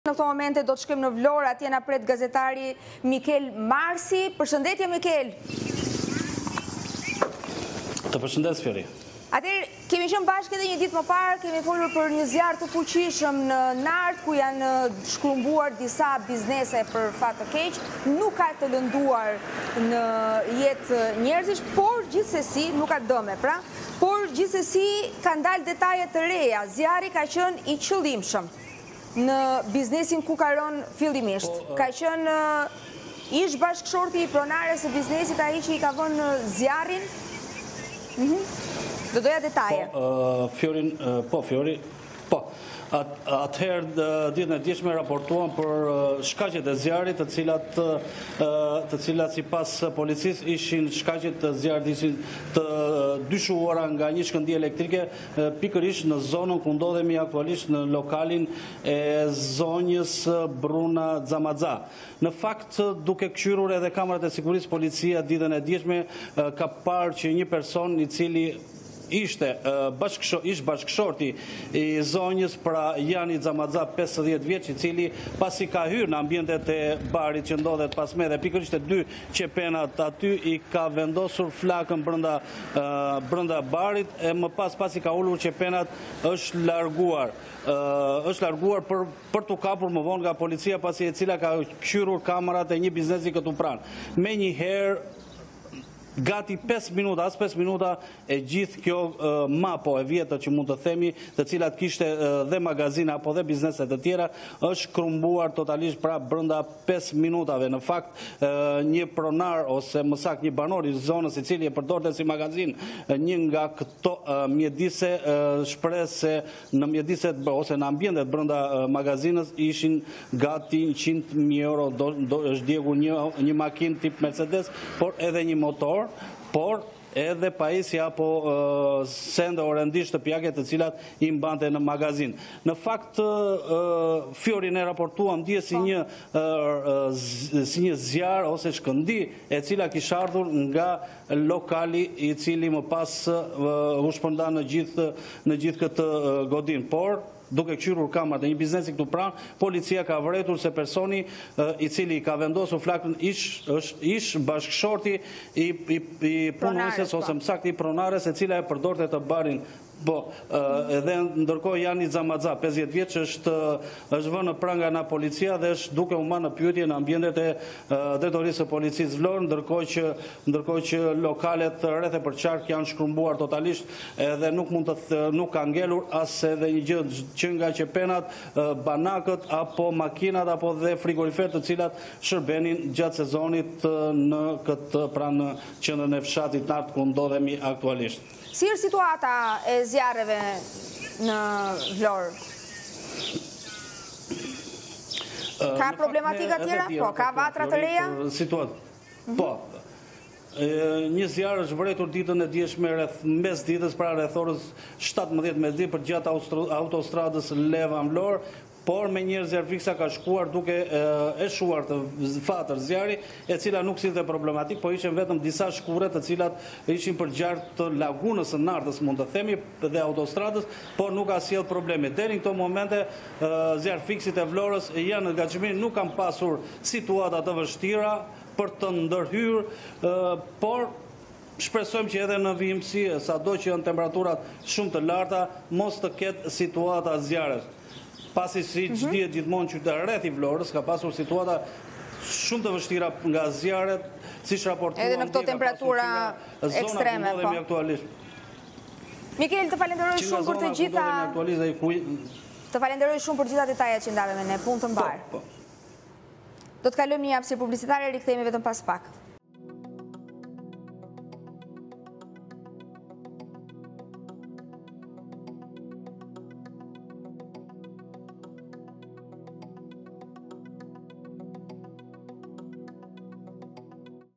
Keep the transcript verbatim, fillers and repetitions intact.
Në këto momente do të shkojmë në Vlorë, atje na pret gazetari Mikel Marsi. Përshëndetje Mikel. Të përshëndes Fjori. Atëherë kemi qenë bashkë edhe një ditë më parë, kemi folur për një zjarr të fuqishëm në Nart ku janë shkrumbuar disa biznese për fat të keq. Nuk ka të lënduar në jetë njerëzish, por gjithsesi nuk ka dëme, pra, por gjithsesi kanë dalë detaje të reja. Zjarri ka qenë i qëllimshëm në biznesin ku ka rënë fillimisht. Ka qenë ish bashkëshorti i pronares së biznesit, ai që i ka vënë zjarrin. Do doja detaje. Fjorin, po, Fjori, po. Atëherë ditën e djeshme raportuan për shkaqjet e zjarrit, të cilat të cilat sipas policisë ishin shkaqjet të zjarrit ishin të dyshuara nga një shkëndijë elektrike pikërisht në zonën ku ndodhemi aktualisht në lokalin e zonjës Bruna Xamaxa. Në fakt, duke këshyrur edhe kamerat e sigurisë, policia ditën e djeshme ka parë që një person i cili ishte ish bashkëshorti i zonjës, pra Jani Xamaxa, pesëdhjetë vjeç, i cili pasi ka hyrë në ambientet e barit që ndodhet pas me dhe pikërisht e dy qepenat aty, i ka vendosur flakën brenda brenda barit, e më pas pasi ka ulur qepenat është larguar. është larguar për për t'u kapur më vonë nga policia, pasi e cila ka këshyrur kamerat e një biznesi këtu pranë. Menjëherë gati pesë minuta, as pesë minuta, e gjithë kjo mapo e vjetër që mund të themi, të cilat kishte dhe magazina apo dhe bizneset të tjera, është krumbuar totalisht pra brenda pesë minutave. Në fakt, një pronar ose më saktë një banor i zonës i cili e përdorte si magazin një nga këto mjedise, shpreh se në mjediset ose në ambientet brenda magazinës ishin gati njëqind mijë euro, është djegur një makinë tip Mercedes, por edhe një motor, por edhe pajisja apo sende orendisht të pjake të cilat i mbante në magazin. Në fakt, Fjori, ne raportuam dje si një si një zjarr ose shkëndi e cila kishte ardhur nga lokali i cili më pas u shpërnda në gjithë në gjithë këtë godin. Por duke këshyrur kamerat e një biznesi këtu pranë, policia ka vërejtur se personi i cili ka vendosur flakën ish është ish bashkëshorti i i punuesës ose më saktë i pronares, e cila e përdorte të barin. Po, edhe ndërkohë Jani Xamaxa, pesëdhjetë vjeç, është është vënë në pranga nga policia dhe është duke u marrë në pyetje në ambientet e drejtorisë së policisë Vlorë, ndërkohë që ndërkohë që lokalet rreth e përqark janë shkrumbuar totalisht edhe nuk mund të nuk ka ngelur as edhe një gjë që nga qepenat, banakët apo makinat apo dhe frigorifer të cilat shërbenin gjatë sezonit në këtë pranë qendrën e fshatit Nart ku ndodhemi aktualisht. Si është situata e zjarreve në Vlorë? Ka problematika tjera? Po, ka vatra të reja? Po, një zjarr është vërejtur ditën e djeshme rreth mes ditës, pra rreth orës shtatëmbëdhjetë mes ditë për gjatë autostradës Leva-Vlorë, por me një zjarr fiksa ka shkuar duke e shuar të fatër zjarri, e cila nuk sillte problematik, po ishin vetëm disa shkure të cilat ishin përgjark të lagunës së Nartës, mund të themi, dhe autostradës, por nuk ka sjell probleme. Deri në këto momente zjarr fiksit e Vlorës janë në gatshmëri, nuk kanë pasur situata të vështira për të ndërhyrë, por shpresojmë që edhe në vijimësi, sado që janë temperaturat shumë të larta, mos të ketë situata zjarresh. Pasi si që dihet gjithmonë që të rreth i Vlorës ka pasur situata shumë të vështira nga zjarret, siç raportuan edhe në këto temperatura ekstreme, po. Mikel, të falenderoj shumë për të gjitha të falenderoj shumë për gjitha detajet që ndave me ne, punë të mbarë. Do të kalojmë një hapësirë publicitare, rikthehemi vetëm pas pak.